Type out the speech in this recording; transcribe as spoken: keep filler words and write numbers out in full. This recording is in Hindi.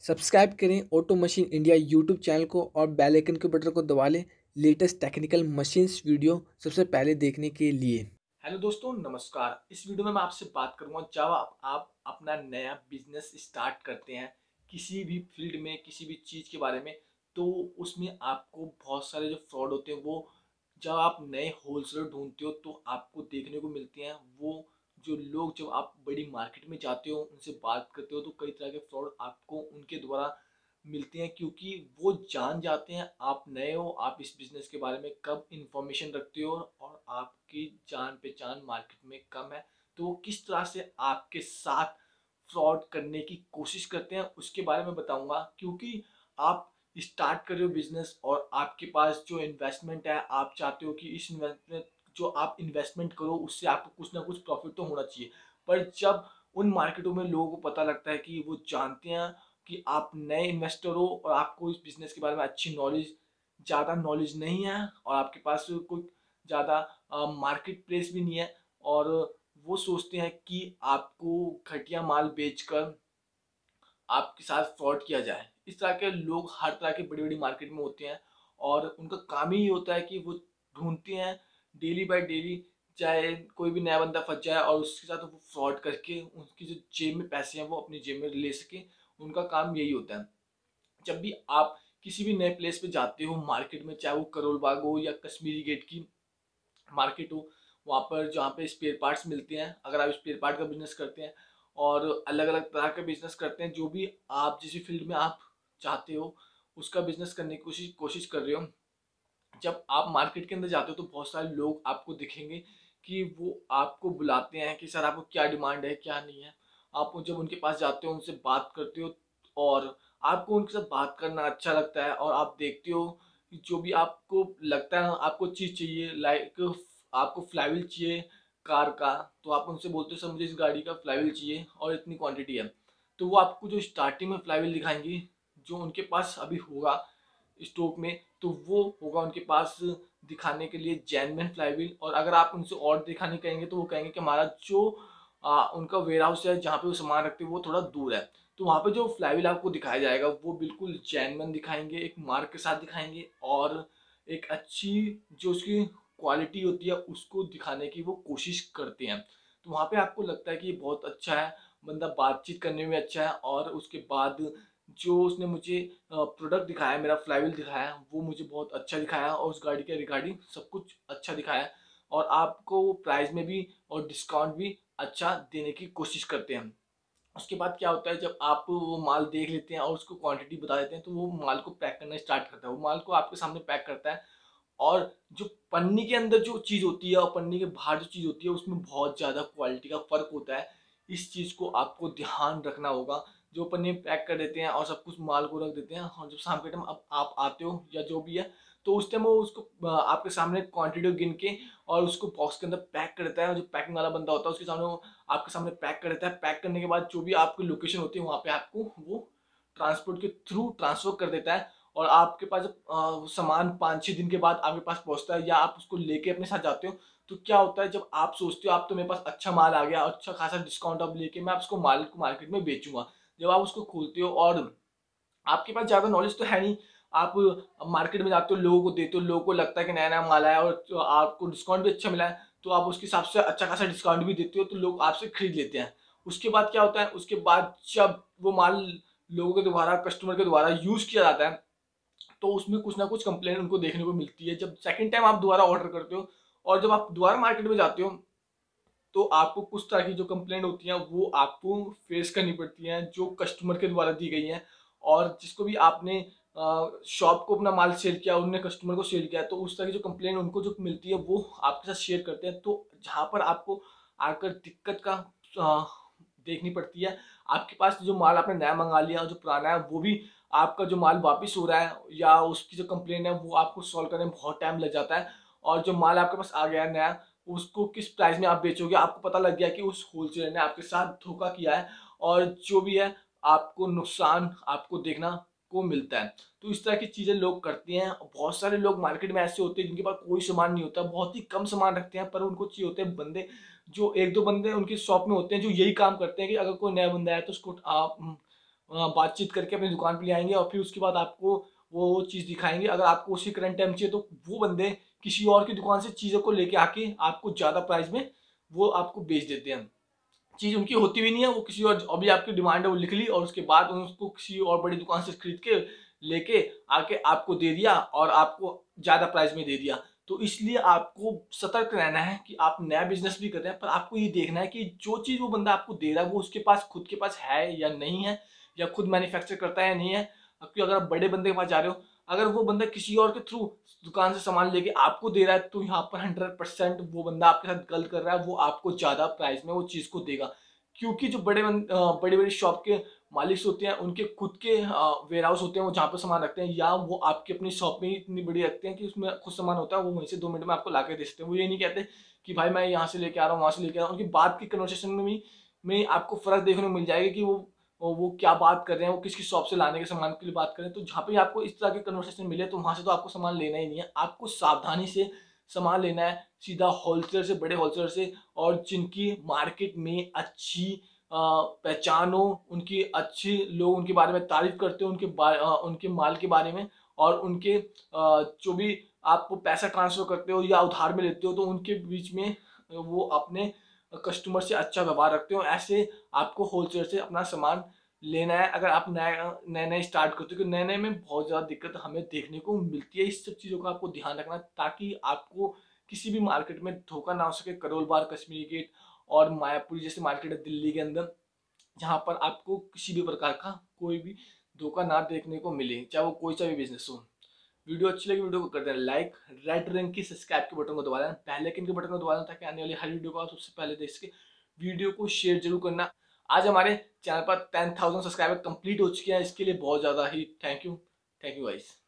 सब्सक्राइब करें auto machine India YouTube channel को और बेल आइकन के बटन को दबा लें लेटेस्ट टेक्निकल मशीन्स वीडियो सबसे पहले देखने के लिए। हेलो दोस्तों, नमस्कार। इस वीडियो में मैं आपसे बात करूंगा जब आप, आप अपना नया बिजनेस स्टार्ट करते हैं किसी भी फील्ड में, किसी भी चीज़ के बारे में, तो उसमें आपको बहुत सारे जो फ्रॉड होते हैं वो जब आप नए होलसेलर ढूंढते हो तो आपको देखने को मिलते हैं। वो जो लोग, जब आप बड़ी मार्केट में जाते हो उनसे बात करते हो तो कई तरह के फ्रॉड आपको उनके द्वारा मिलते हैं, क्योंकि वो जान जाते हैं आप नए हो, आप इस बिजनेस के बारे में कब इंफॉर्मेशन रखते हो और आपकी जान पहचान मार्केट में कम है, तो वो किस तरह से आपके साथ फ्रॉड करने की कोशिश करते हैं उसके बारे में बताऊंगा। क्योंकि आप स्टार्ट कर रहे हो बिजनेस और आपके पास जो इन्वेस्टमेंट है, आप चाहते हो कि इस इन्वेस्टमेंट जो आप इन्वेस्टमेंट करो उससे आपको कुछ ना कुछ प्रॉफिट तो होना चाहिए। पर जब उन मार्केटों में लोगों को पता लगता है कि वो जानते हैं कि आप नए इन्वेस्टर हो और आपको इस बिजनेस के बारे में अच्छी नॉलेज, ज़्यादा नॉलेज नहीं है और आपके पास कोई ज़्यादा मार्केट प्लेस भी नहीं है, और वो सोचते हैं कि आपको घटिया माल बेचकर आपके साथ फ्रॉड किया जाए। इस तरह के लोग हर तरह की बड़ी बड़ी मार्केट में होते हैं और उनका काम ही ये होता है कि वो ढूंढते हैं डेली बाय डेली, चाहे कोई भी नया बंदा फंस जाए और उसके साथ वो फ्रॉड करके उनकी जो जेब में पैसे हैं वो अपनी जेब में ले सके। उनका काम यही होता है। जब भी आप किसी भी नए प्लेस पे जाते हो मार्केट में, चाहे वो करोल बाग हो या कश्मीरी गेट की मार्केट हो, वहाँ पर जहाँ पे स्पेयर पार्ट्स मिलते हैं, अगर आप स्पेयर पार्ट का बिजनेस करते हैं और अलग अलग तरह का बिजनेस करते हैं, जो भी आप जिस फील्ड में आप चाहते हो उसका बिजनेस करने की कोशिश कोशिश कर रहे हो, जब आप मार्केट के अंदर जाते हो तो बहुत सारे लोग आपको दिखेंगे कि वो आपको बुलाते हैं कि सर आपको क्या डिमांड है, क्या नहीं है। आप जब उनके पास जाते हो, उनसे बात करते हो और आपको उनके साथ बात करना अच्छा लगता है और आप देखते हो कि जो भी आपको लगता है आपको चीज़ चाहिए, लाइक आपको फ्लाईव्हील चाहिए कार का, तो आप उनसे बोलते हो सर मुझे इस गाड़ी का फ्लाईव्हील चाहिए और इतनी क्वांटिटी है। तो वो आपको जो स्टार्टिंग में फ्लाईव्हील दिखाएंगी जो उनके पास अभी होगा स्टॉक में, तो वो होगा उनके पास दिखाने के लिए जेन्युइन फ्लाईव्हील। और अगर आप उनसे और दिखाने कहेंगे तो वो कहेंगे कि हमारा जो आ, उनका वेयर हाउस है जहाँ पे वो सामान रखते हैं वो थोड़ा दूर है। तो वहाँ पे जो फ्लाईव्हील आपको दिखाया जाएगा वो बिल्कुल जेन्युइन दिखाएंगे, एक मार्क के साथ दिखाएंगे और एक अच्छी जो उसकी क्वालिटी होती है उसको दिखाने की वो कोशिश करते हैं। तो वहाँ पे आपको लगता है कि ये बहुत अच्छा है, बंदा बातचीत करने में अच्छा है, और उसके बाद जो उसने मुझे प्रोडक्ट दिखाया, मेरा फ्लाईव्हील दिखाया, वो मुझे बहुत अच्छा दिखाया और उस गाड़ी के रिगार्डिंग सब कुछ अच्छा दिखाया और आपको प्राइस में भी और डिस्काउंट भी अच्छा देने की कोशिश करते हैं। उसके बाद क्या होता है, जब आप वो माल देख लेते हैं और उसको क्वांटिटी बता देते हैं तो वो माल को पैक करना स्टार्ट करता है। वो माल को आपके सामने पैक करता है और जो पन्नी के अंदर जो चीज़ होती है और पन्नी के बाहर जो चीज़ होती है उसमें बहुत ज़्यादा क्वालिटी का फ़र्क होता है। इस चीज़ को आपको ध्यान रखना होगा। जो पन्नी पैक कर देते हैं और सब कुछ माल को रख देते हैं और जब शाम के टाइम अब आप आते हो या जो भी है तो उस टाइम वो उसको आपके सामने क्वांटिटी गिन के और उसको बॉक्स के अंदर पैक कर देता है। जो पैकिंग वाला बंदा होता है उसके सामने वो आपके सामने पैक कर देता है। पैक करने के बाद जो भी आपकी लोकेशन होती है वहाँ पे आपको वो ट्रांसपोर्ट के थ्रू ट्रांसफर कर देता है और आपके पास जब सामान पाँच छः दिन के बाद आपके पास पहुंचता है या आप उसको लेके अपने साथ जाते हो, तो क्या होता है जब आप सोचते हो आप तो मेरे पास अच्छा माल आ गया, अच्छा खासा डिस्काउंट अब लेके मैं उसको माल को मार्केट में बेचूंगा। जब आप उसको खोलते हो और आपके पास ज़्यादा नॉलेज तो है नहीं, आप मार्केट में जाते हो, लोगों को देते हो, लोगों को लगता है कि नया नया माल आया और आपको डिस्काउंट भी अच्छा मिला है, तो आप उसके हिसाब से अच्छा खासा डिस्काउंट भी देते हो तो लोग आपसे खरीद लेते हैं। उसके बाद क्या होता है, उसके बाद जब वो माल लोगों के द्वारा, कस्टमर के द्वारा यूज़ किया जाता है तो उसमें कुछ ना कुछ कंप्लेंट उनको देखने को मिलती है। जब सेकंड टाइम आप दोबारा ऑर्डर करते हो और जब आप दोबारा मार्केट में जाते हो तो आपको कुछ तरह की जो कंप्लेंट होती हैं वो आपको फेस करनी पड़ती हैं जो कस्टमर के द्वारा दी गई हैं। और जिसको भी आपने शॉप को अपना माल सेल किया, उन्होंने कस्टमर को सेल किया, तो उस तरह की जो कंप्लेंट उनको जो मिलती है वो आपके साथ शेयर करते हैं। तो जहाँ पर आपको आकर दिक्कत का आ, देखनी पड़ती है, आपके पास जो माल आपने नया मंगा लिया और जो पुराना है वो भी आपका जो माल वापस हो रहा है या उसकी जो कंप्लेंट है वो आपको सॉल्व करने में बहुत टाइम लग जाता है। और जो माल आपके पास आ गया है नया, उसको किस प्राइस में आप बेचोगे आपको पता लग गया कि उस होलसेलर ने आपके साथ धोखा किया है और जो भी है आपको नुकसान आपको देखना को मिलता है। तो इस तरह की चीज़ें लोग करते हैं। बहुत सारे लोग मार्केट में ऐसे होते हैं जिनके पास कोई सामान नहीं होता, बहुत ही कम सामान रखते हैं, पर उनको चाहिए होते हैं बंदे, जो एक दो बंदे उनकी शॉप में होते हैं जो यही काम करते हैं कि अगर कोई नया बंदा है तो उसको आप अ, बातचीत करके अपनी दुकान पे ले आएंगे और फिर उसके बाद आपको वो चीज़ दिखाएंगे। अगर आपको उसी करंट टाइम चाहिए तो वो बंदे किसी और की दुकान से चीज़ों को लेके आके आपको ज़्यादा प्राइस में वो आपको बेच देते हैं। चीज़ उनकी होती भी नहीं है, वो किसी और अभी आपकी डिमांड है वो लिख ली और उसके बाद उसको किसी और बड़ी दुकान से खरीद के लेके आके आपको दे दिया और आपको ज़्यादा प्राइस में दे दिया। तो इसलिए आपको सतर्क रहना है कि आप नया बिजनेस भी कर रहे हैं, पर आपको ये देखना है कि जो चीज़ वो बंदा आपको दे रहा है वो उसके पास खुद के पास है या नहीं है, या खुद मैन्युफैक्चर करता है या नहीं है। क्योंकि अगर आप बड़े बंदे के पास जा रहे हो, अगर वो बंदा किसी और के थ्रू दुकान से सामान लेके आपको दे रहा है, तो यहाँ पर हंड्रेड परसेंट वो बंदा आपके साथ गलत कर रहा है, वो आपको ज़्यादा प्राइस में वो चीज़ को देगा। क्योंकि जो बड़े बड़ी बड़ी शॉप के मालिक होते हैं, उनके खुद के वेयर हाउस होते हैं, वो जहाँ पे सामान रखते हैं, या वो आपकी अपनी शॉप में ही इतनी बड़ी रखते हैं कि उसमें खुद सामान होता है, वो वहीं से दो मिनट में आपको ला के दे सकते हैं। वो ये नहीं कहते कि भाई मैं यहाँ से लेके आ रहा हूँ, वहाँ से लेके आ रहा हूँ। उनकी बात की कन्वर्सेशन में भी में आपको फर्क देखने को मिल जाएगा कि वो वो क्या बात कर रहे हैं, वो किसकी शॉप से लाने के सामान के लिए बात कर रहे हैं। तो जहाँ पे आपको इस तरह की कन्वर्सेशन मिले, तो वहाँ से तो आपको सामान लेना ही नहीं है। आपको सावधानी से सामान लेना है, सीधा होलसेलर से, बड़े होलसेलर से, और जिनकी मार्केट में अच्छी पहचान हो, उनकी अच्छी लोग उनके बारे में तारीफ करते हो, उनके उनके माल के बारे में, और उनके जो भी आपको पैसा ट्रांसफर करते हो या उधार में लेते हो, तो उनके बीच में वो अपने कस्टमर से अच्छा व्यवहार रखते हो। ऐसे आपको होलसेलर से अपना सामान लेना है। अगर आप नए नए नए स्टार्ट करते हो, नए नए में बहुत ज़्यादा दिक्कत हमें देखने को मिलती है। इस सब चीज़ों का आपको ध्यान रखना, ताकि आपको किसी भी मार्केट में धोखा ना हो सके। करोल बाग, कश्मीरी गेट और मायापुरी जैसे मार्केट है दिल्ली के अंदर, जहाँ पर आपको किसी भी प्रकार का कोई भी धोखा ना देखने को मिले, चाहे वो कोई सा भी बिजनेस हो। वीडियो अच्छी लगी, वीडियो को कर देना लाइक, रेड रंग की सब्सक्राइब के बटन को दबा देना, बेल आइकन के बटन को दबा देना, ताकि आने वाली हर वीडियो को आप सबसे पहले देख सके। वीडियो को शेयर जरूर करना। आज हमारे चैनल पर टेन थाउजेंड सब्सक्राइबर कंप्लीट हो चुके हैं, इसके लिए बहुत ज़्यादा ही thank you. Thank you guys.